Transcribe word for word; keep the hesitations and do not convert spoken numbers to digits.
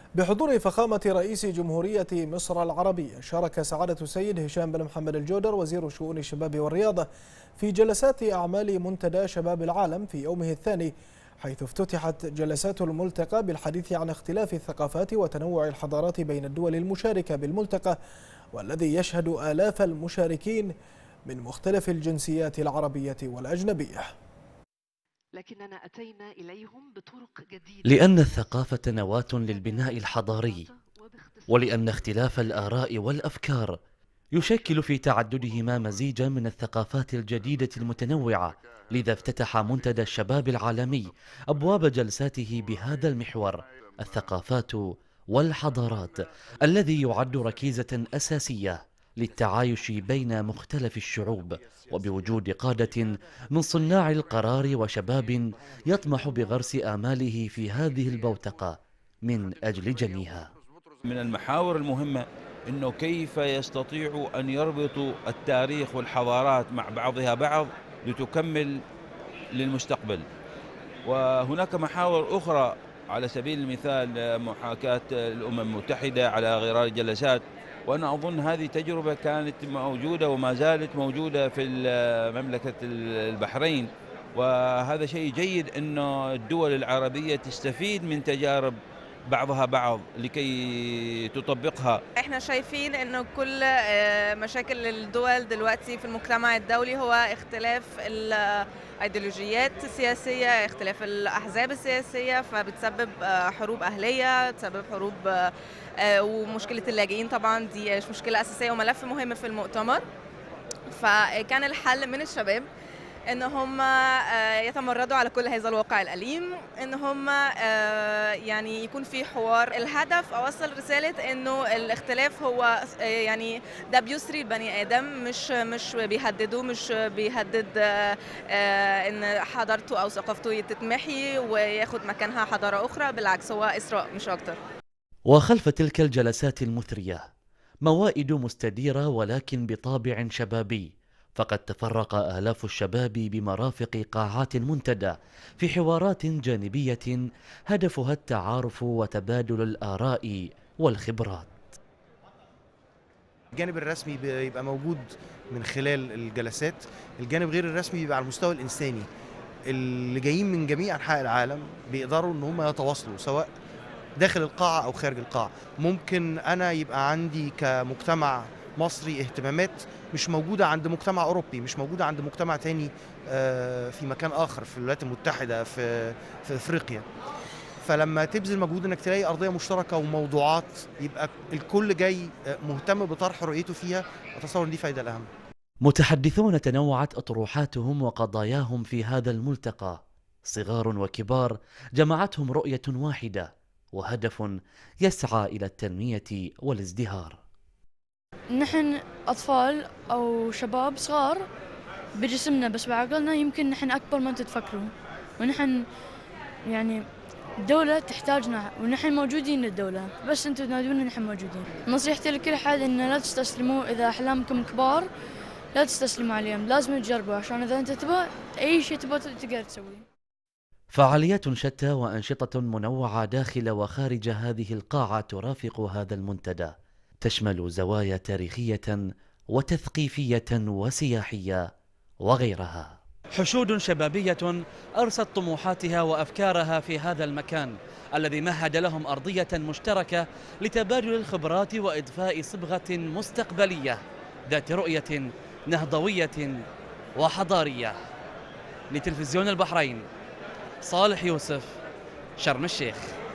بحضور فخامة رئيس جمهورية مصر العربية، شارك سعادة السيد هشام بن محمد الجودر وزير شؤون الشباب والرياضة في جلسات أعمال منتدى شباب العالم في يومه الثاني، حيث افتتحت جلسات الملتقى بالحديث عن اختلاف الثقافات وتنوع الحضارات بين الدول المشاركة بالملتقى، والذي يشهد آلاف المشاركين من مختلف الجنسيات العربية والأجنبية. لكننا أتينا إليهم بطرق جديدة، لأن الثقافة نواة للبناء الحضاري، ولأن اختلاف الآراء والأفكار يشكل في تعددهما مزيجا من الثقافات الجديدة المتنوعة. لذا افتتح منتدى الشباب العالمي أبواب جلساته بهذا المحور: الثقافات والحضارات، الذي يعد ركيزة أساسية للتعايش بين مختلف الشعوب، وبوجود قادة من صناع القرار وشباب يطمح بغرس آماله في هذه البوتقة من أجل جنيها. من المحاور المهمة أنه كيف يستطيع أن يربطوا التاريخ والحضارات مع بعضها بعض لتكمل للمستقبل. وهناك محاور أخرى، على سبيل المثال محاكاة الأمم المتحدة على غرار الجلسات، وأنا أظن هذه تجربة كانت موجودة وما زالت موجودة في مملكة البحرين، وهذا شيء جيد أنه الدول العربية تستفيد من تجارب بعضها بعض لكي تطبقها. احنا شايفين انه كل مشاكل الدول دلوقتي في المجتمع الدولي هو اختلاف الايديولوجيات السياسية، اختلاف الاحزاب السياسية، فبتسبب حروب اهلية، بتسبب حروب، ومشكلة اللاجئين طبعا دي مشكلة اساسية وملف مهم في المؤتمر. فكان الحل من الشباب ان هم يتمردوا على كل هذا الواقع الأليم، ان هم يعني يكون في حوار. الهدف اوصل رسالة انه الاختلاف هو يعني ده بيسري البني ادم، مش مش بيهدده، مش بيهدد ان حضارته او ثقافته تتمحي وياخد مكانها حضارة اخرى، بالعكس هو اسراء مش اكتر. وخلف تلك الجلسات المثرية موائد مستديرة ولكن بطابع شبابي، فقد تفرق آلاف الشباب بمرافق قاعات المنتدى في حوارات جانبية هدفها التعارف وتبادل الآراء والخبرات. الجانب الرسمي بيبقى موجود من خلال الجلسات، الجانب غير الرسمي بيبقى على المستوى الإنساني. اللي جايين من جميع أنحاء العالم بيقدروا إن هم يتواصلوا سواء داخل القاعة أو خارج القاعة. ممكن أنا يبقى عندي كمجتمع مصري اهتمامات مش موجودة عند مجتمع أوروبي، مش موجودة عند مجتمع تاني في مكان آخر في الولايات المتحدة، في, في أفريقيا. فلما تبذل مجهود انك تلاقي أرضية مشتركة وموضوعات يبقى الكل جاي مهتم بطرح رؤيته فيها، أتصور ان دي فايدة الأهم. متحدثون تنوعت أطروحاتهم وقضاياهم في هذا الملتقى، صغار وكبار جمعتهم رؤية واحدة وهدف يسعى إلى التنمية والازدهار. نحن أطفال أو شباب صغار بجسمنا بس بعقلنا يمكن نحن أكبر ما تتفكروا، ونحن يعني الدولة تحتاجنا ونحن موجودين للدولة، بس أنتوا تنادونا نحن موجودين. نصيحتي لكل أحد إن لا تستسلموا، إذا أحلامكم كبار لا تستسلموا عليهم، لازم تجربوا، عشان إذا أنت تبغى أي شيء تبغى تقدر تسويه. فعاليات شتى وأنشطة منوعة داخل وخارج هذه القاعة ترافق هذا المنتدى، تشمل زوايا تاريخية وتثقيفية وسياحية وغيرها. حشود شبابية أرست طموحاتها وأفكارها في هذا المكان الذي مهد لهم أرضية مشتركة لتبادل الخبرات وإضفاء صبغة مستقبلية ذات رؤية نهضوية وحضارية. لتلفزيون البحرين، صالح يوسف، شرم الشيخ.